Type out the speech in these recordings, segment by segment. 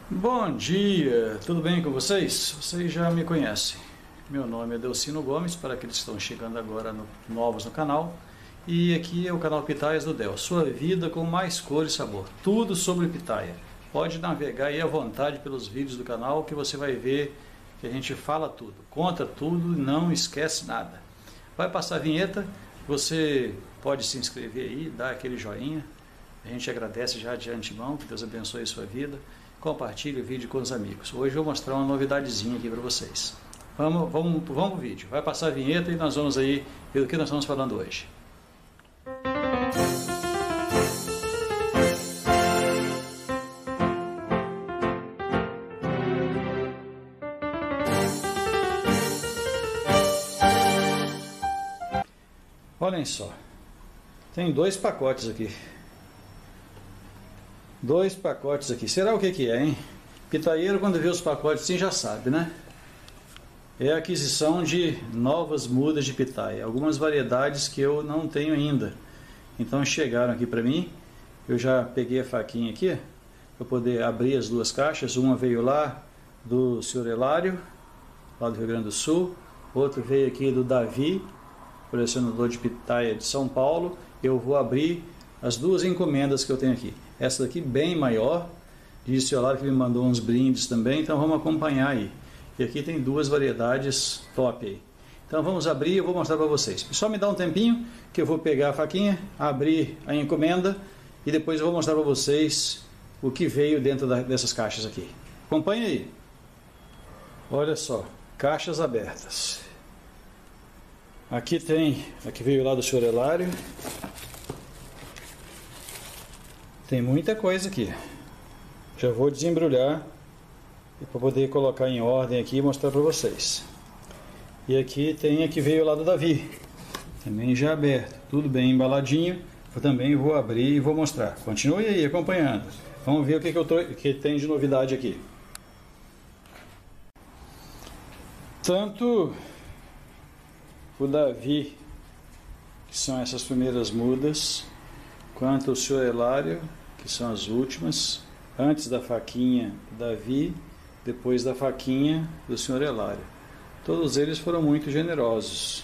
Bom dia, tudo bem com vocês? Vocês já me conhecem. Meu nome é Delcino Gomes, para aqueles que estão chegando agora novos no canal. E aqui é o canal Pitaias do Del, sua vida com mais cor e sabor. Tudo sobre pitaia. Pode navegar aí à vontade pelos vídeos do canal que você vai ver que a gente fala tudo, conta tudo e não esquece nada. Vai passar a vinheta, você pode se inscrever aí, dar aquele joinha. A gente agradece já de antemão, que Deus abençoe a sua vida. Compartilhe o vídeo com os amigos. Hoje eu vou mostrar uma novidadezinha aqui para vocês. Vamos pro vídeo. Vai passar a vinheta e nós vamos aí ver do que nós estamos falando hoje. Olhem só, tem dois pacotes aqui. Dois pacotes aqui. Será o que que é, hein? Pitaieiro, quando vê os pacotes assim, já sabe, né? É a aquisição de novas mudas de pitaia. Algumas variedades que eu não tenho ainda. Então chegaram aqui para mim. Eu já peguei a faquinha aqui para poder abrir as duas caixas. Uma veio lá do Sr. Helário, lá do Rio Grande do Sul. Outra veio aqui do Davi, colecionador de pitaia de São Paulo. Eu vou abrir as duas encomendas que eu tenho aqui. Essa daqui bem maior, disse o Helário que me mandou uns brindes também, então vamos acompanhar aí. E aqui tem duas variedades top aí. Então vamos abrir e eu vou mostrar para vocês. Só me dá um tempinho que eu vou pegar a faquinha, abrir a encomenda e depois eu vou mostrar para vocês o que veio dentro dessas caixas aqui. Acompanhe aí. Olha só, caixas abertas. Aqui veio lá do Sr. Helário. Tem muita coisa aqui. Já vou desembrulhar para poder colocar em ordem aqui e mostrar para vocês. E aqui tem a que veio lá do Davi. Também já aberto. Tudo bem embaladinho. Eu também vou abrir e vou mostrar. Continue aí acompanhando. Vamos ver o que tem de novidade aqui. Tanto o Davi, que são essas primeiras mudas, quanto o Sr. Helário, que são as últimas, antes da faquinha do Davi, depois da faquinha do Sr. Helário. Todos eles foram muito generosos.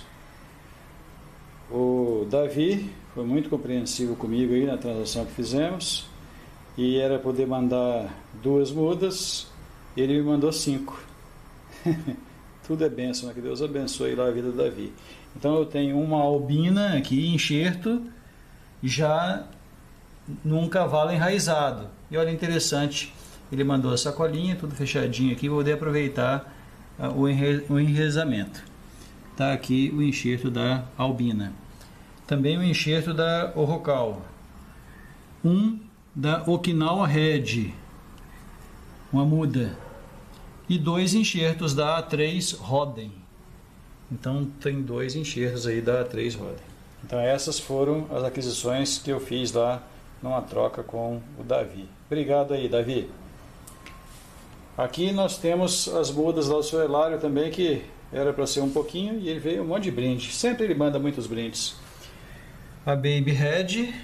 O Davi foi muito compreensivo comigo aí na transação que fizemos, e era poder mandar duas mudas, ele me mandou 5. Tudo é bênção, né? Que Deus abençoe lá a vida do Davi. Então eu tenho uma albina aqui, enxerto, já num cavalo enraizado. E olha, interessante, ele mandou a sacolinha, tudo fechadinho aqui, vou poder aproveitar o enraizamento. Está aqui o enxerto da albina. Também o enxerto da Orocal. Um da Okinawa Red, uma muda. E dois enxertos da A3 Roden. Então tem dois enxertos aí da A3 Roden. Então essas foram as aquisições que eu fiz lá numa troca com o Davi. Obrigado aí, Davi. Aqui nós temos as mudas lá do Sr. Helário também, que era para ser um pouquinho, e ele veio um monte de brinde. Sempre ele manda muitos brindes. A Baby Red,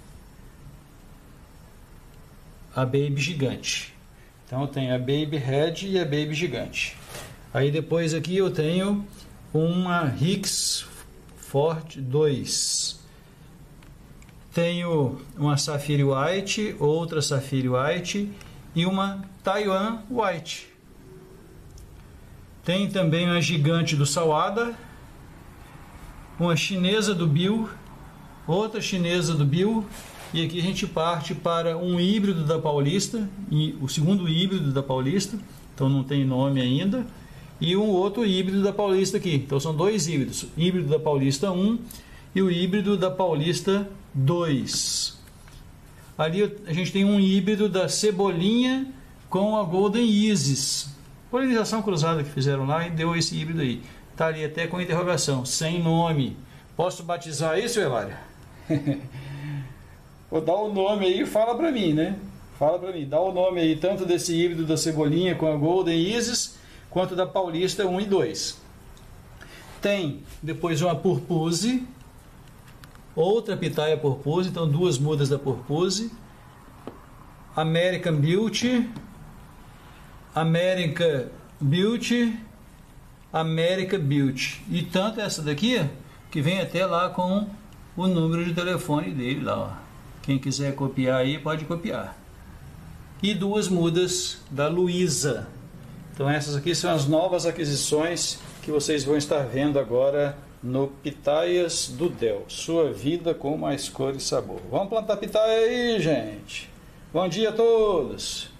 a Baby Gigante. Então tem a Baby Red e a Baby Gigante. Aí depois aqui eu tenho uma Rix Forte 2. Tenho uma Sapphire White, outra Sapphire White e uma Taiwan White. Tem também uma Gigante do Sawada, uma chinesa do Bill, outra chinesa do Bill. E aqui a gente parte para um híbrido da Paulista, e o segundo híbrido da Paulista, então não tem nome ainda, e um outro híbrido da Paulista aqui. Então são dois híbridos, o híbrido da Paulista 1 e o híbrido da Paulista 2. Ali a gente tem um híbrido da Cebolinha com a Golden Isis. Polinização cruzada que fizeram lá e deu esse híbrido aí. Está ali até com interrogação, sem nome. Posso batizar isso, Helário? Vou dar o nome aí e fala para mim, né? Fala para mim, dá o nome aí tanto desse híbrido da Cebolinha com a Golden Isis, quanto da Paulista 1 e 2. Tem depois uma Purpose, outra pitaia Purpose, então duas mudas da Purpose, American Beauty America Beauty, e tanto essa daqui, que vem até lá com o número de telefone dele lá, ó. Quem quiser copiar aí, pode copiar. E 2 mudas da Luísa. Então essas aqui são as novas aquisições que vocês vão estar vendo agora no Pitaias do Del. Sua vida com mais cor e sabor. Vamos plantar pitaia aí, gente. Bom dia a todos.